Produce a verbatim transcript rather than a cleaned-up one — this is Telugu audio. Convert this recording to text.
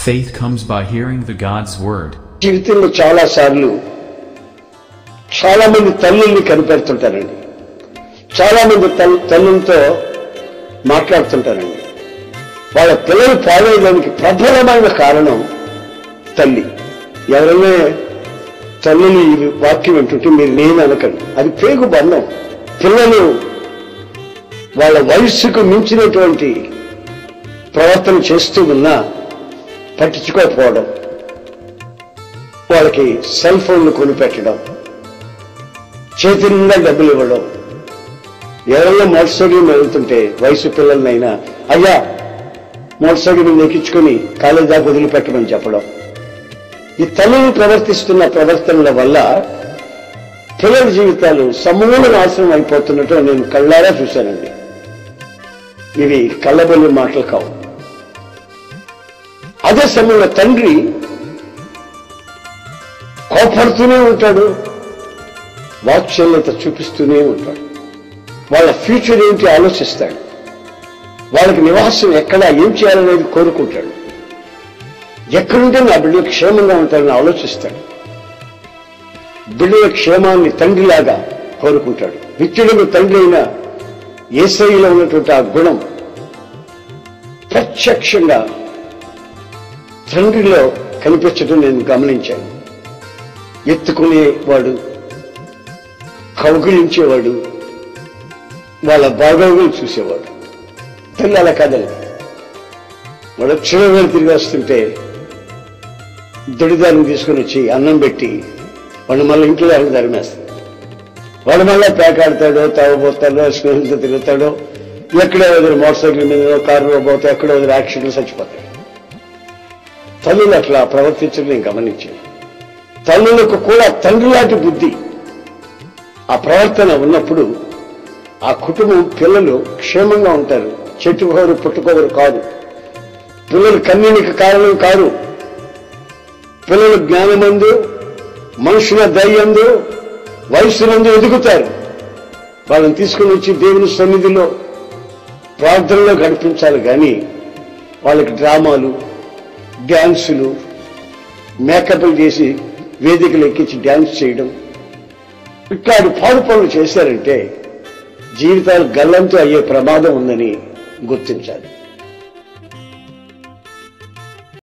Faith comes by hearing the God's word. జీవితంలో చాలా సార్లు చాలా మంది తల్లుల్ని కనిపెడుతుంటారండి. చాలా మంది తల్లులతో మాట్లాడుతుంటారండి. వాళ్ళ పిల్లలు పాడేయడానికి ప్రబలమైన కారణం తల్లి. ఎవరైనా తల్లిని ఈ వాక్యం వింటుంటే మీరు నేను అనకండి, అది పేగు బంధం. పిల్లలు వాళ్ళ వయస్సుకు మించినటువంటి ప్రవర్తన చేస్తూ ఉన్నా పట్టించుకోకపోవడం, వాళ్ళకి సెల్ ఫోన్లు కొనిపెట్టడం, చేతి నిండా డబ్బులు ఇవ్వడం, ఎవరైనా మోటార్ సైకిల్ వెళ్తుంటే వయసు పిల్లలనైనా అయ్యా మోటార్ సైకిల్ మీద ఎక్కించుకొని కాలేజీ దాకా వదిలిపెట్టమని చెప్పడం. ఈ తల్లులు ప్రవర్తిస్తున్న ప్రవర్తనల వల్ల పిల్లల జీవితాలు సమూల నాశనం అయిపోతున్నట్టు నేను కళ్ళారా చూశానండి. ఇవి కళ్ళబొల్లి మాటలు కావు. అదే సమయంలో తండ్రి కోపడుతూనే ఉంటాడు, వాత్సల్యత చూపిస్తూనే ఉంటాడు. వాళ్ళ ఫ్యూచర్ ఏంటి ఆలోచిస్తాడు, వాళ్ళకి నివాసం ఎక్కడ ఏం చేయాలనేది కోరుకుంటాడు. ఎక్కడుంటే నా బిడ్డ క్షేమంగా ఉంటాడని ఆలోచిస్తాడు. బిడ్డల క్షేమాన్ని తండ్రిలాగా కోరుకుంటాడు. నిత్యుడు తండ్రి అయిన యేసయ్యలో ఉన్నటువంటి ఆ గుణం ప్రత్యక్షంగా తండ్రిలో కనిపించడం నేను గమనించాను. ఎత్తుకునేవాడు, కౌగిలించేవాడు, వాళ్ళ బాగోగులు చూసేవాడు. తల్లి అలా కాదండి. వాడు చిన్నవేళ తిరిగి వస్తుంటే దొడిదారిని తీసుకుని వచ్చి అన్నం పెట్టి వాడు మళ్ళీ ఇంట్లో ఎవరు ధరిమేస్తాడు. వాడు మళ్ళీ పేకాడతాడో, తాగబోతాడో, స్నేహితులతో తిరుగుతాడో, ఎక్కడో వదిలి మోటార్ సైకిల్ మీద కారులో పోతే ఎక్కడో వదిలి యాక్సిడెంట్లు చచ్చిపోతాడు. తల్లులు అట్లా ప్రవర్తించడం నేను గమనించాను. తల్లులకు కూడా తండ్రి లాంటి బుద్ధి ఆ ప్రవర్తన ఉన్నప్పుడు ఆ కుటుంబం పిల్లలు క్షేమంగా ఉంటారు. చెట్టుకోరు పుట్టుకోరు కాదు. పిల్లలు కన్నీనికి కారణం కాదు. పిల్లలు జ్ఞానమందు, మనుషుల దయ్యందు, వయస్సునందు ఎదుగుతారు. వాళ్ళని తీసుకుని వచ్చి దేవుని సన్నిధిలో ప్రార్థనలో గడిపించాలి. కానీ వాళ్ళకి డ్రామాలు, డ్యాన్సులు, మేకప్లు చేసి వేదికలు ఎక్కించి డ్యాన్స్ చేయడం, ఇట్లాంటి పాడు పనులు చేశారంటే జీవితాలు గల్లంతో అయ్యే ప్రమాదం ఉందని గుర్తించాలి.